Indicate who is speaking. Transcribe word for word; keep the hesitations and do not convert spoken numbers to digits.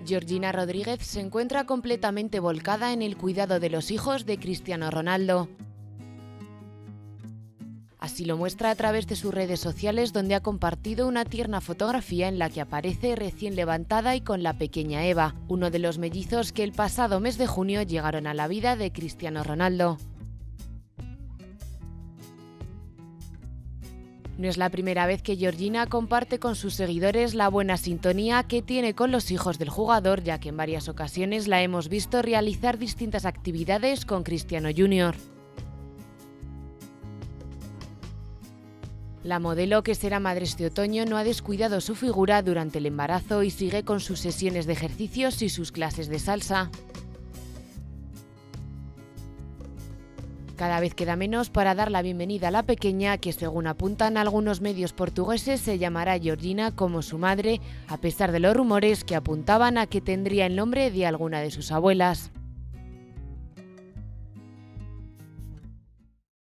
Speaker 1: Georgina Rodríguez se encuentra completamente volcada en el cuidado de los hijos de Cristiano Ronaldo. Así lo muestra a través de sus redes sociales, donde ha compartido una tierna fotografía en la que aparece recién levantada y con la pequeña Eva, uno de los mellizos que el pasado mes de junio llegaron a la vida de Cristiano Ronaldo. No es la primera vez que Georgina comparte con sus seguidores la buena sintonía que tiene con los hijos del jugador, ya que en varias ocasiones la hemos visto realizar distintas actividades con Cristiano junior La modelo, que será madre este otoño, no ha descuidado su figura durante el embarazo y sigue con sus sesiones de ejercicios y sus clases de salsa. Cada vez queda menos para dar la bienvenida a la pequeña, que según apuntan algunos medios portugueses se llamará Georgina como su madre, a pesar de los rumores que apuntaban a que tendría el nombre de alguna de sus abuelas.